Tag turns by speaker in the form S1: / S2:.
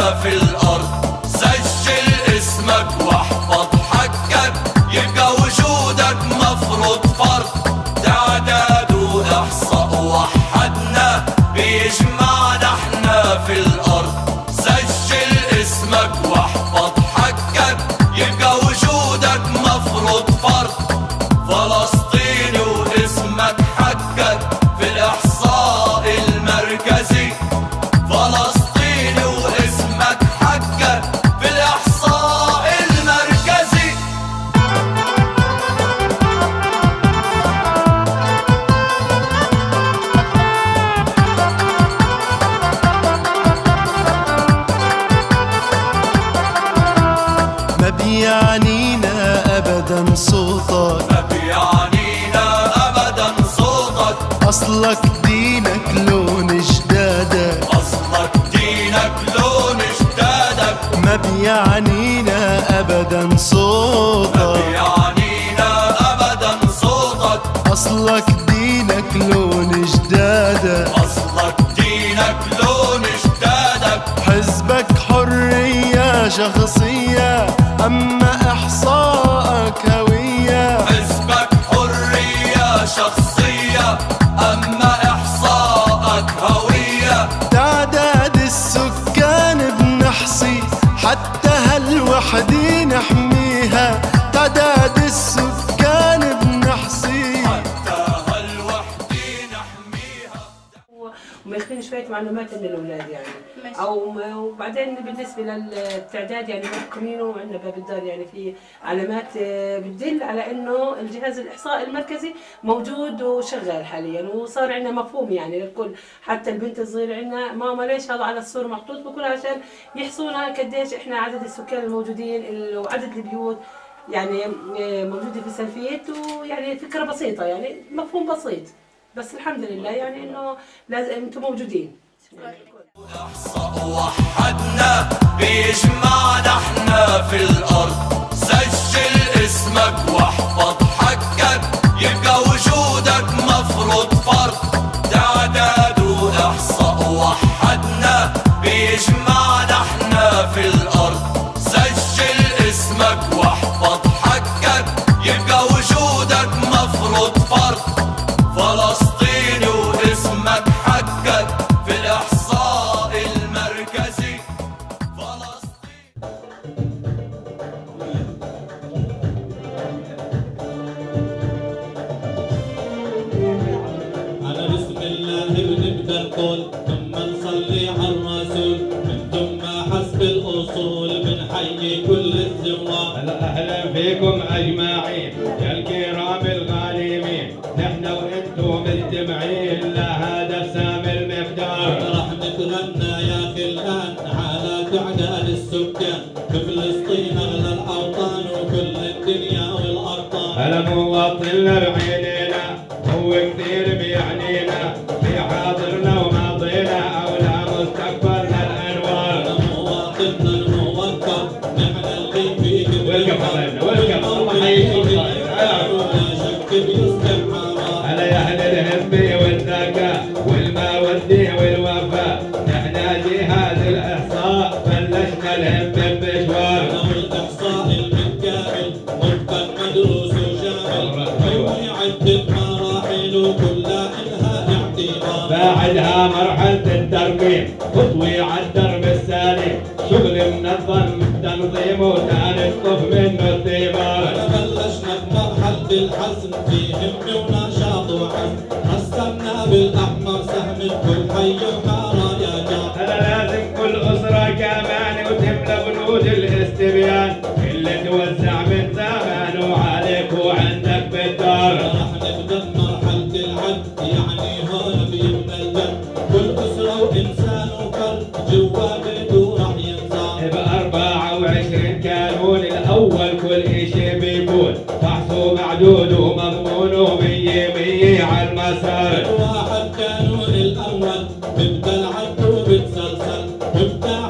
S1: احنا في الارض. سجل اسمك واحفظ حقك، يبقى وجودك مفروض فرض. تعداد واحصاء وحدنا بيجمعنا احنا في الارض. سجل اسمك واحفظ حقك، يبقى وجودك مفروض فرض. فلسطيني واسمك حقك في الاحصاء المركزي. فلسطيني واسمك حقك في الاحصاء المركزي.
S2: ما بيعنينا ابدا صوتك،
S1: ما بيعنينا ابدا صوتك.
S2: اصلك دينك لون جدادك،
S1: اصلك دينك لون جدادك.
S2: ما بيعنينا ابدا صوتك،
S1: ما بيعنينا ابدا صوتك.
S2: اصلك دينك لون جدادك،
S1: اصلك دينك لون جدادك.
S2: حزبك حرية شخصية اما احصائك هوية.
S1: حزبك حرية شخصية اما احصائك هوية.
S2: تعداد السكان بنحصي حتى هالوحدة نحميها. تعداد السكان بنحصي
S1: حتى هالوحدة نحميها.
S3: وماخذين شوية معلومات عن الأولاد يعني
S4: ماشي.
S3: وبعدين بالنسبة للتعداد يعني محكمينه عندنا باب الدار يعني في علامات بتدل على إنه الجهاز الإحصائي المركزي موجود وشغال حاليا، وصار عندنا مفهوم يعني للكل. حتى البنت الصغيرة عندنا ماما ليش هذا على الصورة محطوط، بقول عشان يحصونا قديش إحنا عدد السكان الموجودين وعدد البيوت يعني موجودة في سلفيت. ويعني فكرة بسيطة يعني مفهوم بسيط، بس الحمد لله يعني انه لازم انتم موجودين.
S1: احصاء وحدنا بيجمعنا احنا في الارض. سجل اسمك واحفظ حقك، يبقى وجودك مفروض فرض. تعداد واحصاء وحدنا بيجمعنا احنا في الارض. سجل اسمك واحفظ حقك، يبقى وجودك مفروض فرض. فلسطيني واسمك حقك في الإحصاء المركزي.
S5: على بسم الله بنبدا القول ثم نصلي على الرسول، من ثم حسب الاصول بنحيي كل الزوار.
S6: اهلا فيكم اجمعين يا الكرام الغالمين، نحن وانتم مجتمعين لهدف سامي المقدار.
S5: راح نتغنى يا اخي الان على تعداد السكان في فلسطين اغلى الاوطان وكل الدنيا والارطان.
S6: هلا مواطننا بعينينا هو كثير بيعنينا، في حاضرنا وماضينا أولى مستقبلنا الأنوار.
S5: مواطننا الموكل نحن اللي فيك
S6: ويلكم حبايبنا ويلكم، الله يحييكم.
S5: لا شك بيسكن حرام.
S6: هلا يا أهل الهمة والذكاء والمودة والوفاء، نحن جهاز الإحصاء بلشنا الهمة بمشوار.
S5: الإحصاء المتكامل متقن مدروس وشامل، هو عدة مراحل وكلها إلها اعتبار.
S6: بعدها مرحلة الترقيم خطوة على الدرب السليم، شغل منظم تنظيم وتعرف طف منه الثمار.
S5: بلشنا بمرحلة الحزم في همة ونشاط وعزم، رسمنا بالأحمر سهم كل حي وحارة يا جار.
S6: هلا لازم كل أسرة كمان وتملى بنود الاستبيان، اللي توزع من زمان وعليك وعندك بالدار.
S5: راح نبدأ بمرحلة العد يعني هون بيبنى الجد، كل أسرة وإنسان وفرد جوا بيته راح ينزار.
S6: ب24 كانون الأول كل إشي بيكون فحص ومعدود ومضمون ومية مية على المسار.
S5: الواحد كانون الأول بيبدأ العد وبتسلسل، وبدأ